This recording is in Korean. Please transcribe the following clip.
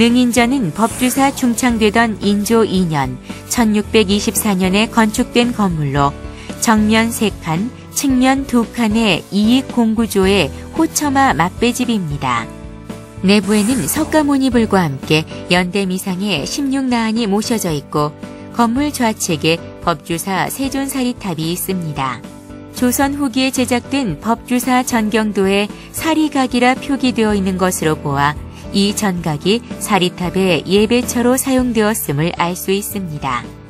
능인전은 법주사 중창되던 인조 2년 1624년에 건축된 건물로 정면 3칸, 측면 2칸의 이익공구조의 호처마 맛배집입니다. 내부에는 석가모니불과 함께 연대미상의 16나안이 모셔져 있고 건물 좌측에 법주사 세존사리탑이 있습니다. 조선 후기에 제작된 법주사 전경도에 사리각이라 표기되어 있는 것으로 보아 이 전각이 사리탑의 예배처로 사용되었음을 알 수 있습니다.